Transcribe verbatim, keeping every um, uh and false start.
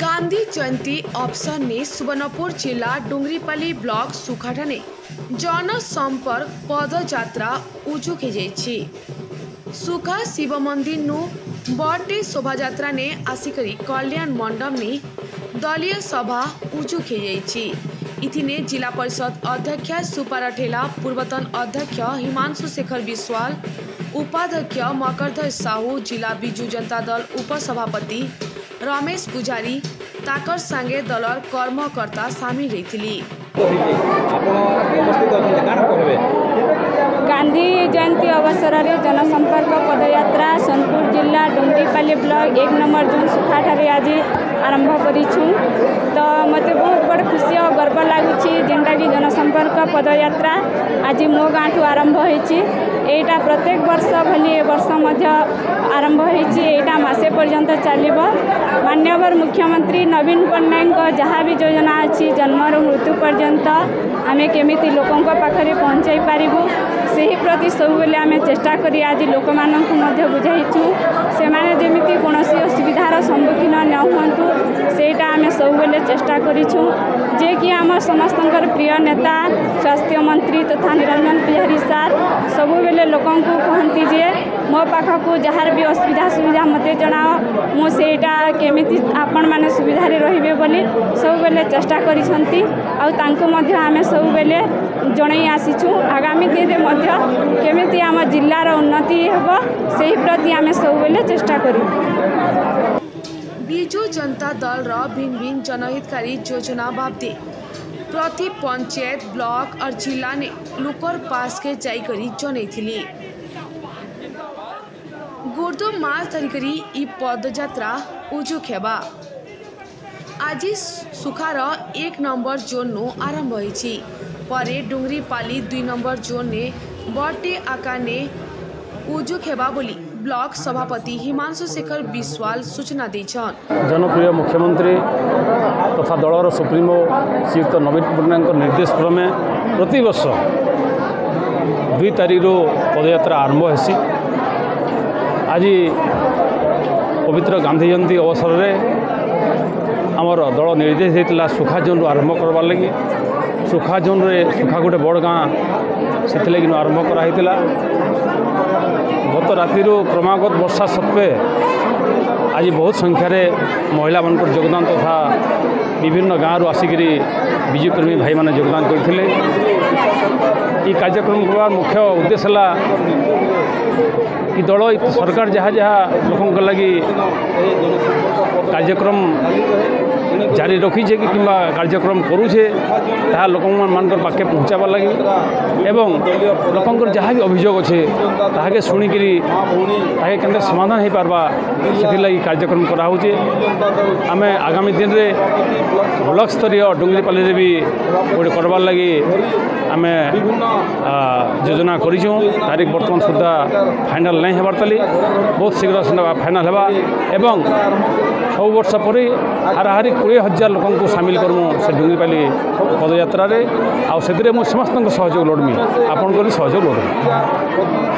गांधी जयंती अवसर ने सुवर्णपुर जिला डुंगरीपाली ब्लॉक सुखाठाने जनसंपर्क पदयात्रा उजुके जाइछि। सुखा शिव मंदिर नु बर्थडे शोभायात्रा ने आसिकरी कल्याण मंडप ने दलीय सभा उजुके जाइछि। इथिने जिला परिषद अध्यक्ष सुपारा ठेला, पूर्वतन अध्यक्ष हिमांशु शेखर विश्वाल, उपाध्यक्ष मकरधर साहू, जिला बिजु जनता दल उपसभापति रमेश पुजारी ताकर सांगे दलर कर्मकर्ता सामिल रही। गांधी जयंती अवसर में जनसंपर्क पदयात्रा सोनपुर जिला डुंगरीपाली ब्लॉक एक नंबर जोन सुखाठारे आज आरंभ करिछु। तो मते बहुत बड़ खुशी और गर्व लगुच जेनटा कि जनसंपर्क पदयात्रा आज मो गाँव ठू आरंभ होइछि। एटा प्रत्येक वर्ष भली ए वर्ष मध्य आरंभ होइछि। एटा मासे पर्यंत चलिबो। माननीय मुख्यमंत्री नवीन पट्टनायक जहाँ भी योजना अच्छी जन्म मृत्यु पर्यंत आमे केमिति लोकंक पाखरे पहुँचाई पारिबु सेही प्रति सब बेले आमे चेष्टा करी आज लोक माननकु मध्य बुझाइछु। से माने जेमिति कोनोसी असुविधार सम्मुखीन न हुअन्तु सेटा आमे सब बेले चेष्टा करिछु। जे कि आम समस्तंकर प्रिय नेता स्वास्थ्य मंत्री तथा निरंजन बिहारी सार सब बेले लोकंकु कहंती जे मो पाखकु जहार भी असुविधा सुविधा मते जणाओ मो सेटा केमिति आपण माने सुविधा रे रहिबे बोली सब बेले चेष्टा करिसंती। आ तांको मध्य आमे सब बेले जणाई आसीछु। आगामी दिन रे मध्य केमिति आम जिल्लार उन्नति हेबो सेही प्रति आमे सब बेले चेष्टा करू। बिजु जनता दल र भिन्न भिन्न जनहितकारी योजना बाबदे प्रति पंचायत ब्लॉक और जिला ने लोकर पास के जाइकरी जनैथिली। गुर्दो मास धरिकरी इ पदयात्रा उजुक हेबा। आज सुखार एक नंबर जोन नु आरंभ होइछि। परे डुंगरीपाली दुई नंबर जोन ने बर्थडे आकार ने उजुक हेबा बोली ब्लॉक सभापति हिमांशु शेखर विश्वाल सूचना दैछन। जनप्रिय मुख्यमंत्री तथा दलर सुप्रीमो श्रीयुक्त नवीन पट्टनायक निर्देश क्रमे प्रति वर्ष दुई तारीख पदयात्रा आरंभ होसी। आज पवित्र गांधी जयंती अवसर में आमर दल निर्देश देता सुखा जोन आरंभ करवार लगी। सुखा जोन रे सुखा गोटे बड़ गाँ से लगी आरंभ कराइला। गत राति क्रमागत वर्षा सत्वे आज बहुत संख्यार महिला मान योगदान तथा विभिन्न गाँव आसिकी विजुकर्मी भाई मैंने योगदान करते। ये कार्यक्रम करवार मुख्य उद्देश्य है कि दल सरकार जहाँ जहाँ लोक लगी कार्यक्रम जारी रखीचे कि किंबा कार्यक्रम करूचे ता लोक मान पाखे पहुँचाबार लगी एवं लोकंर जहाँ भी अभियोग अच्छे ताके शुणिकी ताके केंद्र समाधान हो पार्बा से कार्यक्रम कराऊे। आम आगामी दिन में ब्लॉक स्तरीय डुंगरीपाली भी गोटे करवार लगी आम योजना करूँ। तारीख बर्तमान सुधा फाइनाल नहीं होबार तली बहुत शीघ्र फाइनाल होगा एवं सब वर्ष पर हाराहारी कोड़े हजार लोक को सामिल करमु से डुंगरीपाली पदयात्रा रे आ से समस्त सहयोग लोड़मी आपण सहयोग लोड़मी।